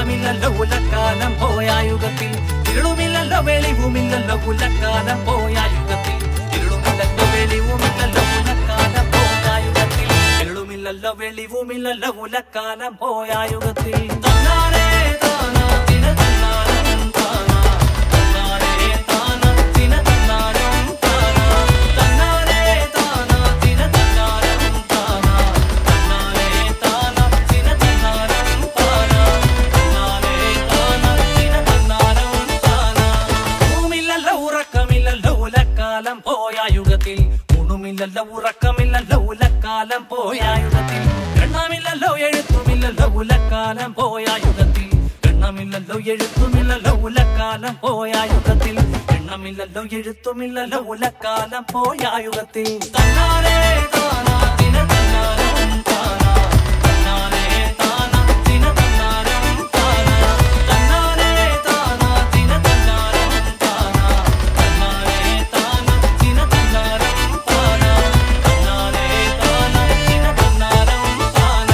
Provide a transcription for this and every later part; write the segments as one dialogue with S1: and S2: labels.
S1: വെളിച്ചമില്ലല്ലോ ഉലക്കാലം പോയായുഗത്തിൽ ഇരുളുമില്ലല്ലോ വെളിവുമില്ലല്ലോ ഉലക്കാലം പോയായുഗത്തിൽ ഇരുളുമില്ലല്ലോ വെളിവുമില്ലല്ലോ ഉലക്കാലം പോയായുഗത്തിൽ ഇരുളുമില്ലല്ലോ വെളിവുമില്ലല്ലോ ഉലക്കാലം പോയായുഗത്തിൽ തന്നാരേ താനാ തിന തന്നാരം താനാ തന്നാരേ താനാ തിന തന്നാരം താനാ തന്നാരേ താനാ തിന തന്നാരം താനാ തന്നാരേ താനാ തിന തന്നാരം താനാ തന്നാരേ താനാ തിന തന്നാരം താനാ ഊമില്ലല്ലോ ഉറക്കമില്ലല്ലോ ഉലക്കാലം പോയായുഗത്തിൽ ഊണുമില്ലല്ലോ ഉറക്കമില്ലല്ലോ ഉലക്കാലം പോയായുഗത്തിൽ എണ്ണമില്ലല്ലോ എഴുത്തുമില്ലല്ലോ ഉലക്കാലം പോയായുഗത്തിൽ എണ്ണമില്ലല്ലോ എഴുത്തുമില്ലല്ലോ ഉലക്കാലം പോയായുഗത്തിൽ എണ്ണമില്ലല്ലോ എഴുത്തുമില്ലല്ലോ ഉലക്കാലം പോയായുഗത്തിൽ തന്നാരേ താനാ തിന തന്നാരം താനാ തന്നാരേ താനാ തിന തന്നാരം താനാ തന്നാരേ താനാ തിന തന്നാരം താനാ തന്നാരേ താനാ തിന തന്നാരം താനാ തന്നാരേ താനാ തിന തന്നാരം താനാ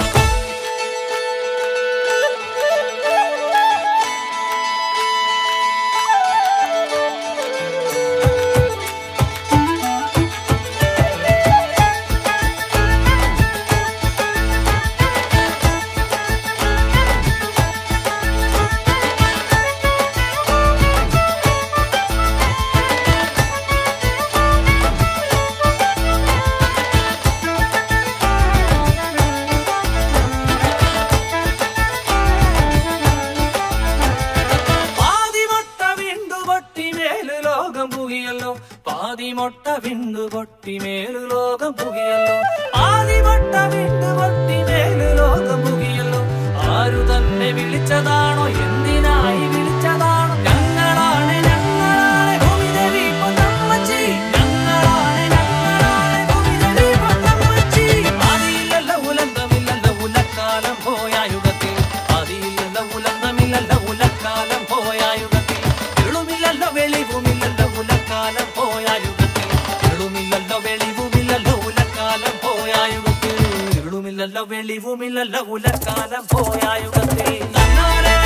S1: പാതിമൊട്ട വിണ്ടു പൊട്ടി മേലു ലോകം പുകിയല്ലോ പാതിമൊട്ട വിണ്ടു പൊട്ടി മേലു ലോകം പുകിയല്ലോ ആരു തന്നെ വിളിച്ചതാണോ എന്തിനായി വിളിച്ചതാണോ ഞങ്ങളാണ് ഞങ്ങളാണ് ഭൂമിദേവി പൊന്നമ്മച്ചി ഞങ്ങളാണ് ഞങ്ങളാണ് ഭൂമിദേവി പൊന്നമ്മച്ചി ആദിയില്ലല്ലോ ഉലന്തമില്ലല്ലോ ഉലക്കാലം പോയായുഗത്തിൽ ആദിയില്ലല്ലോ ഉലന്തമില്ലല്ലോ ഉലക്കാലം പോയായുഗത്തിൽ ഇരുളുമില്ലല്ലോ വെളിവുമില്ലല്ലോ ഉലക്കാലം പോയായുഗത്തിൽ ഇരുളുമില്ലല്ലോ വെളിവുമില്ലല്ലോ ഉലക്കാലം പോയായുഗത്തിൽ ഇരുളുമില്ലല്ലോ വെളിവുമില്ലല്ലോ ഉലക്കാലം പോയായുഗത്തിൽ തന്നാരേ